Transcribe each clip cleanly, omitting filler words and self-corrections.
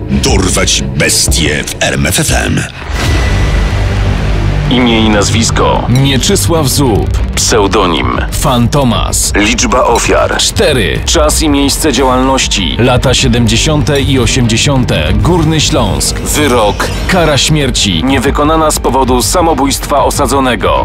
Dorwać bestie w RMFFM. Imię i nazwisko: Mieczysław Zub. pseudonim Fantomas. liczba ofiar 4. czas i miejsce działalności Lata 70. i 80. Górny Śląsk. wyrok Kara śmierci. niewykonana z powodu samobójstwa osadzonego.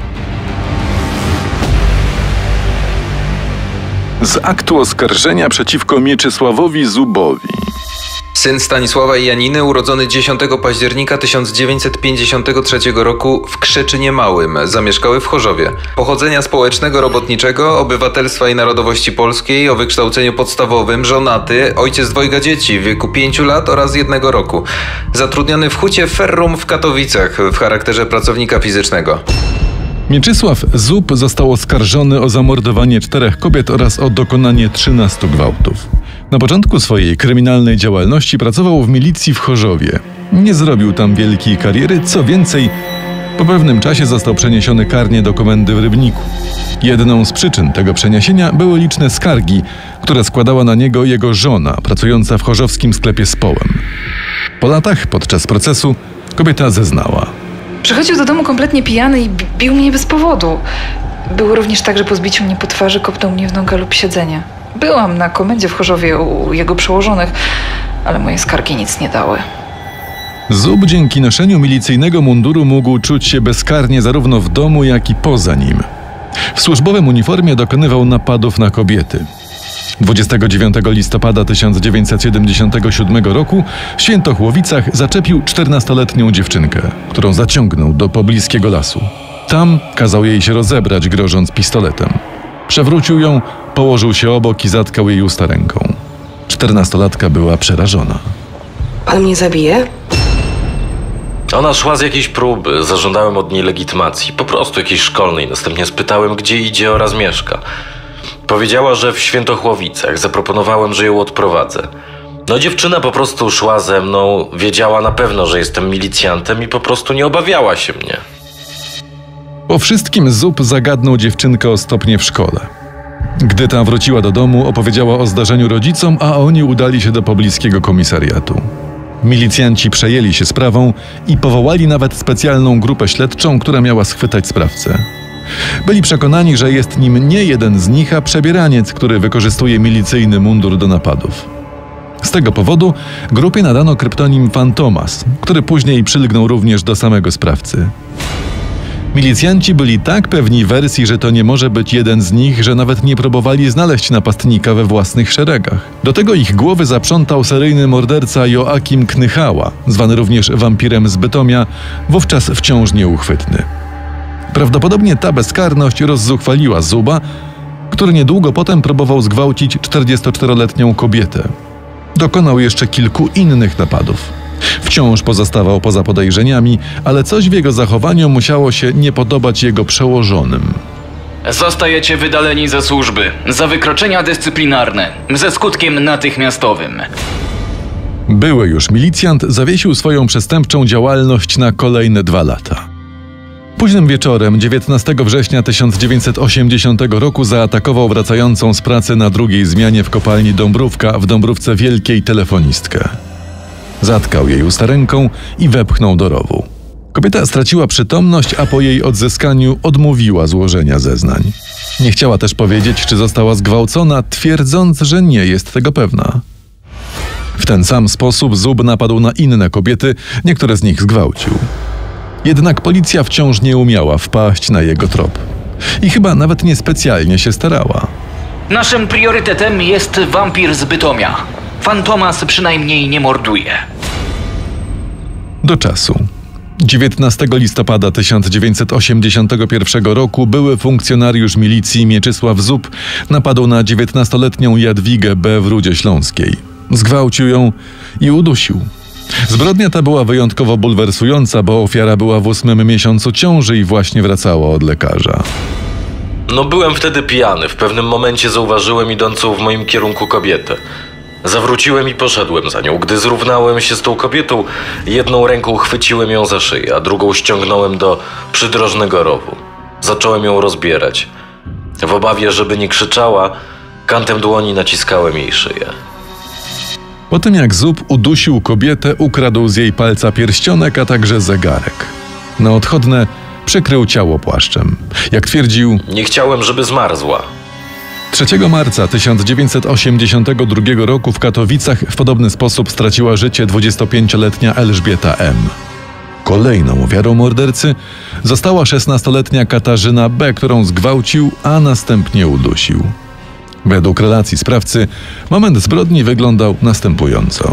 Z aktu oskarżenia przeciwko Mieczysławowi Zubowi. Syn Stanisława i Janiny, urodzony 10 października 1953 roku w Krzeczynie Małym, zamieszkały w Chorzowie. Pochodzenia społecznego, robotniczego, obywatelstwa i narodowości polskiej, o wykształceniu podstawowym, żonaty, ojciec dwojga dzieci w wieku 5 lat oraz 1 roku. Zatrudniony w hucie Ferrum w Katowicach w charakterze pracownika fizycznego. Mieczysław Zub został oskarżony o zamordowanie 4 kobiet oraz o dokonanie 13 gwałtów. Na początku swojej kryminalnej działalności pracował w milicji w Chorzowie. Nie zrobił tam wielkiej kariery, co więcej, po pewnym czasie został przeniesiony karnie do komendy w Rybniku. Jedną z przyczyn tego przeniesienia były liczne skargi, które składała na niego jego żona, pracująca w chorzowskim sklepie z połem. Po latach, podczas procesu, kobieta zeznała. Przychodził do domu kompletnie pijany i bił mnie bez powodu. Było również tak, że po zbiciu mnie po twarzy kopnął mnie w nogę lub siedzenie. Byłam na komendzie w Chorzowie u jego przełożonych, ale moje skargi nic nie dały. Zub dzięki noszeniu milicyjnego munduru mógł czuć się bezkarnie zarówno w domu, jak i poza nim. W służbowym uniformie dokonywał napadów na kobiety. 29 listopada 1977 roku w Świętochłowicach zaczepił 14-letnią dziewczynkę, którą zaciągnął do pobliskiego lasu. Tam kazał jej się rozebrać, grożąc pistoletem. Przewrócił ją, położył się obok i zatkał jej usta ręką. 14-latka była przerażona. Pan mnie zabije? Ona szła z jakiejś próby, zażądałem od niej legitymacji, po prostu jakiejś szkolnej. Następnie spytałem, gdzie idzie oraz mieszka. Powiedziała, że w Świętochłowicach. Zaproponowałem, że ją odprowadzę. No dziewczyna po prostu szła ze mną, wiedziała na pewno, że jestem milicjantem i po prostu nie obawiała się mnie. Po wszystkim Zub zagadnął dziewczynkę o stopnie w szkole. Gdy ta wróciła do domu, opowiedziała o zdarzeniu rodzicom, a oni udali się do pobliskiego komisariatu. Milicjanci przejęli się sprawą i powołali nawet specjalną grupę śledczą, która miała schwytać sprawcę. Byli przekonani, że jest nim nie jeden z nich, a przebieraniec, który wykorzystuje milicyjny mundur do napadów. Z tego powodu grupie nadano kryptonim Fantomas, który później przylgnął również do samego sprawcy. Milicjanci byli tak pewni wersji, że to nie może być jeden z nich, że nawet nie próbowali znaleźć napastnika we własnych szeregach. Do tego ich głowy zaprzątał seryjny morderca Joachim Knychała, zwany również wampirem z Bytomia, wówczas wciąż nieuchwytny. Prawdopodobnie ta bezkarność rozzuchwaliła Zuba, który niedługo potem próbował zgwałcić 44-letnią kobietę. Dokonał jeszcze kilku innych napadów. Wciąż pozostawał poza podejrzeniami, ale coś w jego zachowaniu musiało się nie podobać jego przełożonym. Zostajecie wydaleni ze służby za wykroczenia dyscyplinarne ze skutkiem natychmiastowym. Były już milicjant zawiesił swoją przestępczą działalność na kolejne 2 lata. Późnym wieczorem 19 września 1980 roku zaatakował wracającą z pracy na drugiej zmianie w kopalni Dąbrówka w Dąbrówce Wielkiej telefonistkę. Zatkał jej usta ręką i wepchnął do rowu. Kobieta straciła przytomność, a po jej odzyskaniu odmówiła złożenia zeznań. Nie chciała też powiedzieć, czy została zgwałcona, twierdząc, że nie jest tego pewna. W ten sam sposób Zub napadł na inne kobiety, niektóre z nich zgwałcił. Jednak policja wciąż nie umiała wpaść na jego trop. I chyba nawet niespecjalnie się starała. Naszym priorytetem jest wampir z Bytomia. Fantomas przynajmniej nie morduje. Do czasu. 19 listopada 1981 roku były funkcjonariusz milicji Mieczysław Zub napadł na 19-letnią Jadwigę B. w Rudzie Śląskiej. Zgwałcił ją i udusił. Zbrodnia ta była wyjątkowo bulwersująca, bo ofiara była w 8. miesiącu ciąży i właśnie wracała od lekarza. No byłem wtedy pijany. W pewnym momencie zauważyłem idącą w moim kierunku kobietę. Zawróciłem i poszedłem za nią. Gdy zrównałem się z tą kobietą, jedną ręką chwyciłem ją za szyję, a drugą ściągnąłem do przydrożnego rowu. Zacząłem ją rozbierać. W obawie, żeby nie krzyczała, kantem dłoni naciskałem jej szyję. Po tym jak Zub udusił kobietę, ukradł z jej palca pierścionek, a także zegarek. Na odchodne przykrył ciało płaszczem. Jak twierdził, Nie chciałem, żeby zmarzła. 3 marca 1982 roku w Katowicach w podobny sposób straciła życie 25-letnia Elżbieta M. Kolejną ofiarą mordercy została 16-letnia Katarzyna B., którą zgwałcił, a następnie udusił. Według relacji sprawcy moment zbrodni wyglądał następująco.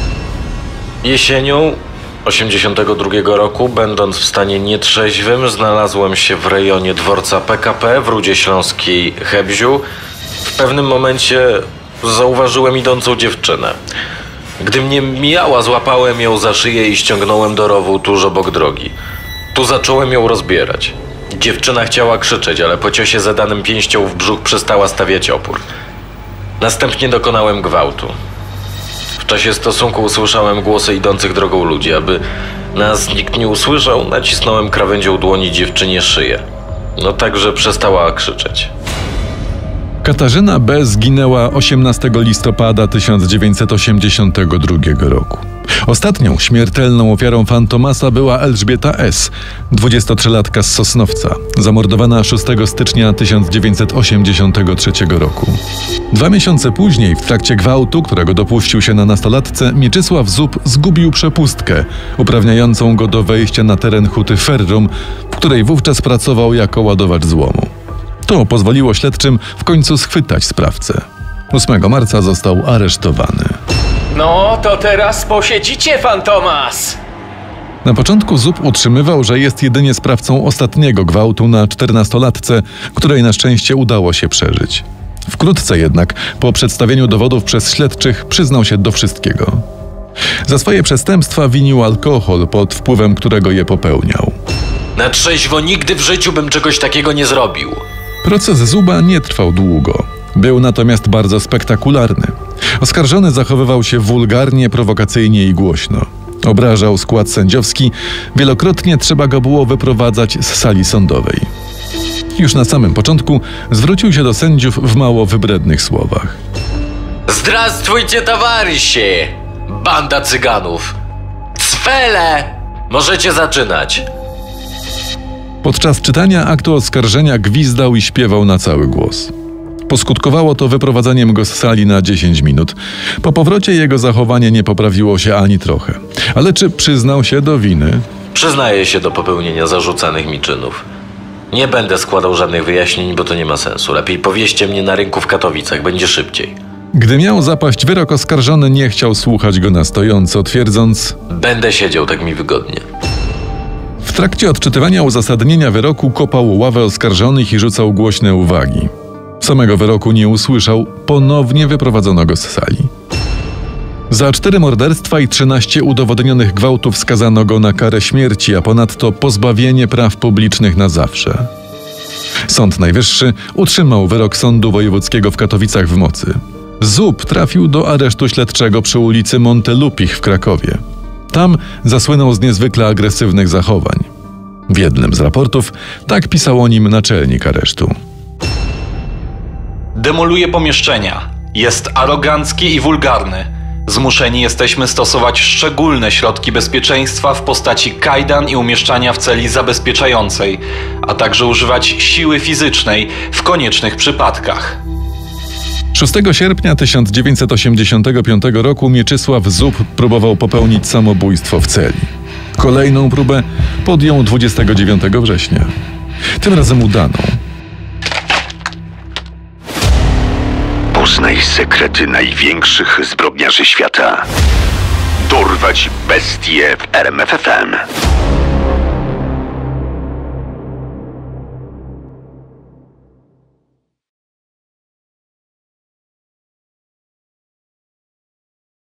Jesienią 1982 roku, będąc w stanie nietrzeźwym, znalazłem się w rejonie dworca PKP w Rudzie Śląskiej Hebziu. W pewnym momencie zauważyłem idącą dziewczynę. Gdy mnie mijała, złapałem ją za szyję i ściągnąłem do rowu tuż obok drogi. Tu zacząłem ją rozbierać. Dziewczyna chciała krzyczeć, ale po ciosie zadanym pięścią w brzuch przestała stawiać opór. Następnie dokonałem gwałtu. W czasie stosunku usłyszałem głosy idących drogą ludzi. Aby nas nikt nie usłyszał, nacisnąłem krawędzią dłoni dziewczynie szyję. No tak, że przestała krzyczeć. Katarzyna B. zginęła 18 listopada 1982 roku. Ostatnią śmiertelną ofiarą Fantomasa była Elżbieta S., 23-latka z Sosnowca, zamordowana 6 stycznia 1983 roku. 2 miesiące później, w trakcie gwałtu, którego dopuścił się na nastolatce, Mieczysław Zub zgubił przepustkę uprawniającą go do wejścia na teren huty Ferrum, w której wówczas pracował jako ładowacz złomu. To pozwoliło śledczym w końcu schwytać sprawcę. 8 marca został aresztowany. No, to teraz posiedzicie, Fantomas! Na początku Zub utrzymywał, że jest jedynie sprawcą ostatniego gwałtu na 14-latce, której na szczęście udało się przeżyć. Wkrótce jednak, po przedstawieniu dowodów przez śledczych, przyznał się do wszystkiego. Za swoje przestępstwa winił alkohol, pod wpływem którego je popełniał. Na trzeźwo nigdy w życiu bym czegoś takiego nie zrobił. Proces Zuba nie trwał długo. Był natomiast bardzo spektakularny. Oskarżony zachowywał się wulgarnie, prowokacyjnie i głośno. Obrażał skład sędziowski. Wielokrotnie trzeba go było wyprowadzać z sali sądowej. Już na samym początku zwrócił się do sędziów w mało wybrednych słowach. Zdrastwujcie, towarzysze! Banda cyganów! Cwele! Możecie zaczynać. Podczas czytania aktu oskarżenia gwizdał i śpiewał na cały głos. Poskutkowało to wyprowadzaniem go z sali na 10 minut. Po powrocie jego zachowanie nie poprawiło się ani trochę. Ale czy przyznał się do winy? Przyznaję się do popełnienia zarzucanych mi czynów. Nie będę składał żadnych wyjaśnień, bo to nie ma sensu. Lepiej powieźcie mnie na rynku w Katowicach, będzie szybciej. Gdy miał zapaść wyrok, oskarżony nie chciał słuchać go na stojąco, twierdząc: Będę siedział, tak mi wygodnie. W trakcie odczytywania uzasadnienia wyroku kopał ławę oskarżonych i rzucał głośne uwagi. Samego wyroku nie usłyszał, ponownie wyprowadzono go z sali. Za 4 morderstwa i 13 udowodnionych gwałtów skazano go na karę śmierci, a ponadto pozbawienie praw publicznych na zawsze. Sąd Najwyższy utrzymał wyrok Sądu Wojewódzkiego w Katowicach w mocy. Zub trafił do aresztu śledczego przy ulicy Montelupich w Krakowie. Tam zasłynął z niezwykle agresywnych zachowań. W jednym z raportów tak pisał o nim naczelnik aresztu. Demoluje pomieszczenia. Jest arogancki i wulgarny. Zmuszeni jesteśmy stosować szczególne środki bezpieczeństwa w postaci kajdan i umieszczania w celi zabezpieczającej, a także używać siły fizycznej w koniecznych przypadkach. 6 sierpnia 1985 roku Mieczysław Zub próbował popełnić samobójstwo w celi. Kolejną próbę podjął 29 września. Tym razem udaną. Poznaj sekrety największych zbrodniarzy świata. Dorwać bestie w RMF FM.